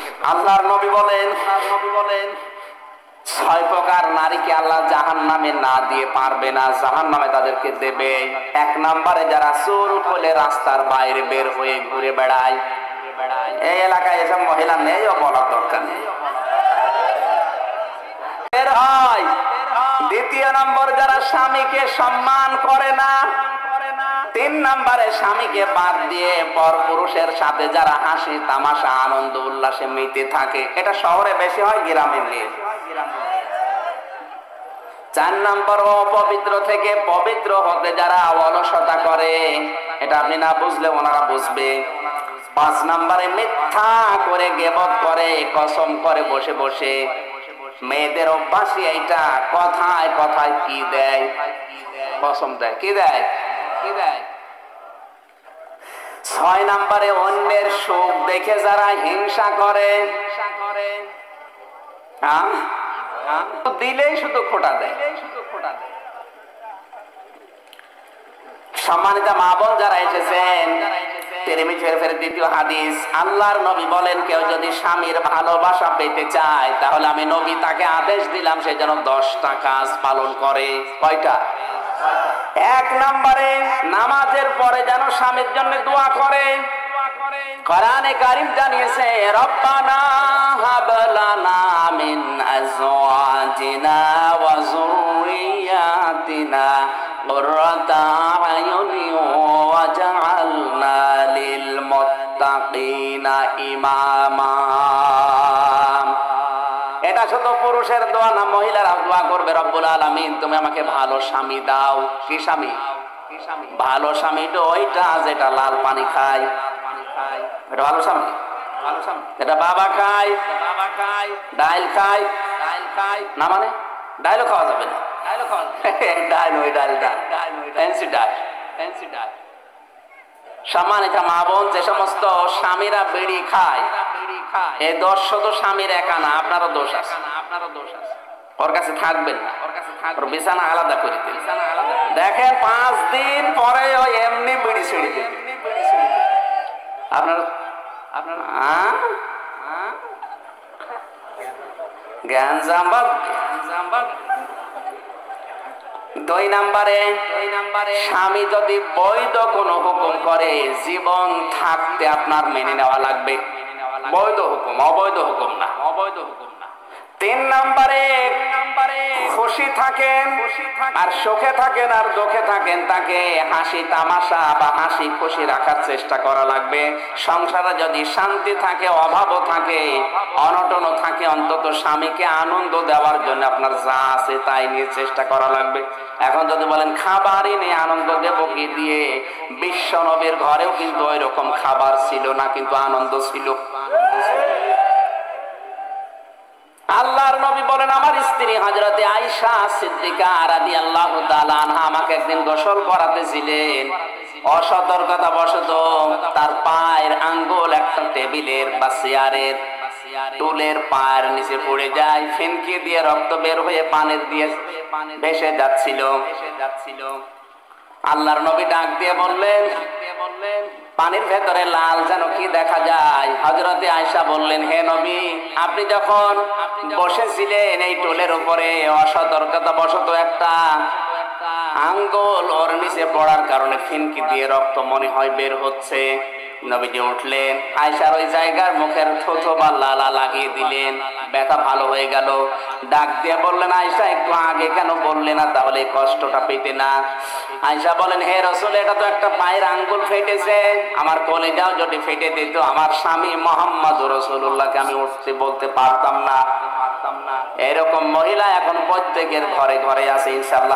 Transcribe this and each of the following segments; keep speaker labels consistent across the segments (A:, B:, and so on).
A: আল্লাহর নবী বলেন 6 প্রকার নারীকে আল্লাহ জাহান্নামে না দিয়ে পারবে না, জাহান্নামে তাদেরকে দেবে। 1 নম্বরে যারা চুল খুলে রাস্তার বাইরে বের হয়ে ঘুরে বেড়ায়। এই এলাকায় এসব মহিলা নেই, ও বলার দরকার নেই। 2 নম্বর যারা স্বামীকে সম্মান করে না। 3 নম্বরে স্বামীকে বাদ দিয়ে পর পুরুষের সাথে যারা হাসি তামাশা আনন্দ উল্লাসে মেতে থাকে। এটা শহরে বেশি হয়, গ্রামে নেই। 4 নম্বর অপবিত্র থেকে পবিত্র হতে যারা অলসতা করে। এটা আপনি না বুঝলে ওনারা বুঝবে। 5 নম্বরে মিথ্যা করে গীবত করে, কসম করে বসে বসে। মেয়েদের অভ্যাসই এইটা, কথায় কথায় কি দেয়, কসম দেয়, কি দেয়। 6 নম্বরে অন্যের সুখ দেখে যারা হিংসা করে। দিলেই শুধু খোটা দেয়। সম্মানিত মা বোন যারা এসেছেন, তিরমিজি শরীফের 2য় হাদিস, আল্লাহর নবী বলেন কেউ যদি স্বামীর ভালোবাসা পেতে চায় তাহলে আমি নবী তাকে আদেশ দিলাম সে যেন 10টা কাজ পালন করে। কয়টা? 1 নম্বরে নামাজের পরে যেন স্বামীর জন্য দোয়া করে। কোরআনে কারীম জানিয়েছে, রব্বানা হাব লানা মিন আজওয়াজিনা ওয়া যুররিয়াতিনা কুররাতা আয়ুনি ওয়াজআলনা লিল মুত্তাকিনা ইমামা। এটা শুধু পুরুষের দোয়া না, মহিলারা দোয়া করবে, রব্বুল আলামিন তুমি আমাকে ভালো স্বামী দাও। কি স্বামী? ভালো স্বামী তো ওইটা যেটা লাল পানি খায়। এটা ভালো স্বামী। এটা বাবা খায়, ডাইল খায় না, মানে ডাইলও খাওয়া যাবে না। সম্মানিত মা বোন, যে সমস্ত স্বামীরা বিড়ি খায়, এই দোষ শুধু স্বামীর একা না, আপনারও দোষ আছে। ওর কাছে থাকবেন না, ওর বিছানা আলাদা করে দিন। দেখেন 5 দিন পরে ও এমনি বিড়ি ছেড়ে দেবে। আপনার জ্ঞান জাম্বাদ। 2 নম্বরে স্বামী যদি বৈধ কোনো হুকুম করে জীবন থাকতে আপনার মেনে নেওয়া লাগবে। বৈধ হুকুম, অবৈধ হুকুম না। 3 নম্বরে খুশি থাকেন আর সুখে থাকেন আর দুঃখে থাকেন, তাকে হাসি তামাশা বা হাসি খুশি রাখার চেষ্টা করা লাগবে। সংসারে যদি শান্তি থাকে, অভাবও থাকে, অনটনও থাকে, অন্তত স্বামীকে আনন্দ দেওয়ার জন্য আপনার যা আছে তাই নিয়ে চেষ্টা করা লাগবে। এখন যদি বলেন খাবারই নিয়ে আনন্দ দেব কি দিয়ে, বিশ্ব নবীর ঘরেও কিন্তু ওই রকম খাবার ছিল না, কিন্তু আনন্দ ছিল। আল্লাহর নবী বলেন, আমার স্ত্রী হযরতে আয়েশা সিদ্দিকা রাদিয়াল্লাহু তাআলা আনহা আমাকে একদিন গোসল করাতেছিলেন। অসতর্কতা বশত তার পায়ের আঙ্গুল একটা টেবিলের বা চেয়ারের টুলের পায়ের নিচে পড়ে যায়। ফিনকি দিয়ে রক্ত বের হয়ে পানির দিয়ে ভেসে যাচ্ছিল। আল্লাহর নবী ডাক দিয়ে বললেন, পানির ভেতরে লাল যেন কি দেখা যায়। হযরতে আয়েশা বললেন, হে নবী, আপনি যখন বসেছিলেন এই টুলের উপরে, অসতর্কতা বশত একটা আঙ্গুল ওর নিচে পড়ার কারণে ফিনকি দিয়ে রক্ত মনে হয় বের হচ্ছে। নবীজি উঠলেন, আয়েশার ওই জায়গার মুখের থুথু বা লালা লাগিয়ে দিলেন, ব্যথা ভালো হয়ে গেল। ডাক দিয়ে বললেন, আয়েশা একটু আগে কেন বললে না, তাহলে কষ্টটা পেতে না। আয়েশা বলেন, হে রাসূল, এটা তো একটা পায়ের আঙ্গুল ফেটেছে, আমার কলিজাও যদি ফেটে দিত আমার স্বামী মুহাম্মদুর রাসূলুল্লাহকে আমি উঠতে বলতে পারতাম না। এরকম মহিলা এখন প্রত্যেকের ঘরে ঘরে আছে ইনশাআল্লাহ।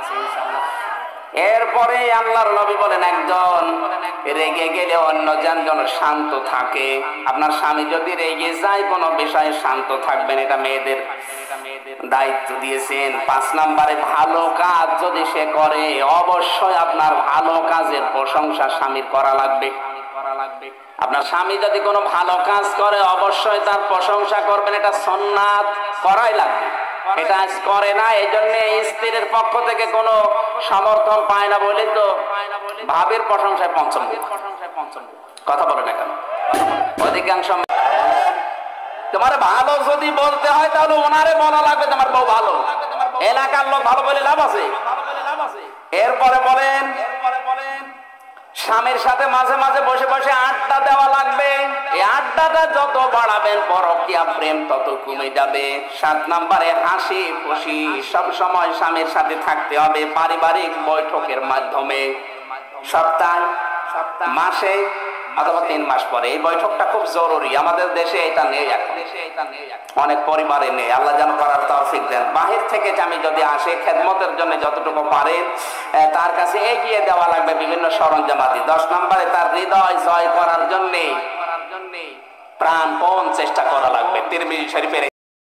A: এরপরে আল্লাহর নবী বলেন, একজন রেগে গেলে অন্যজন যেন শান্ত থাকে। আপনার স্বামী যদি রেগে যায় কোনো বিষয়ে শান্ত থাকবেন, এটা মেয়েদের দায়িত্ব দিয়েছেন। 5 নম্বরে ভালো কাজ যদি সে করে, অবশ্যই আপনার ভালো কাজের প্রশংসা স্বামীর করা লাগবে। আপনার স্বামী যদি কোনো ভালো কাজ করে অবশ্যই তার প্রশংসা করবেন, এটা সুন্নাত, করাই লাগবে। এটা আজ করে না, এই জন্য স্ত্রীর পক্ষ থেকে কোনো সমর্থন পায় না বলে তো ভাবের প্রশংসায় পঞ্চম। কথা বলে না কেন? অধিকাংশ তোমার ভালো যদি বলতে হয় তাহলে ওনারে বলা লাগবে তোমার বউ ভালো, এলাকার লোক ভালো বলে লাভ আছে। এরপরে বলেন স্বামীর সাথে মাঝে মাঝে বসে বসে আড্ডা দেওয়া লাগবে। এই আড্ডাটা যত বাড়াবেন পরকীয়া প্রেম তত কমে যাবে। 7 নম্বরে হাসি খুশি সব সময় স্বামীর সাথে থাকতে হবে পারিবারিক বৈঠকের মাধ্যমে, সপ্তাহে মাসে অথবা 3 মাস পরে। এই বৈঠকটা খুব জরুরি, আমাদের দেশে এটা নেই এখন, অনেক পরিবারে নেই। আল্লাহ যেন করার তৌফিক দেন। বাহির থেকে আমি যদি আসে খেদমতের জন্য যতটুকু পারেন তার কাছে এগিয়ে দেওয়া লাগবে বিভিন্ন সরঞ্জামাদি। 10 নম্বরে তার হৃদয় জয় করার জন্য প্রাণপণ চেষ্টা করা লাগবে। তিরমিজি শরীফের